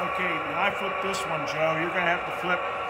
Okay, now I flip this one, Joe. You're going to have to flip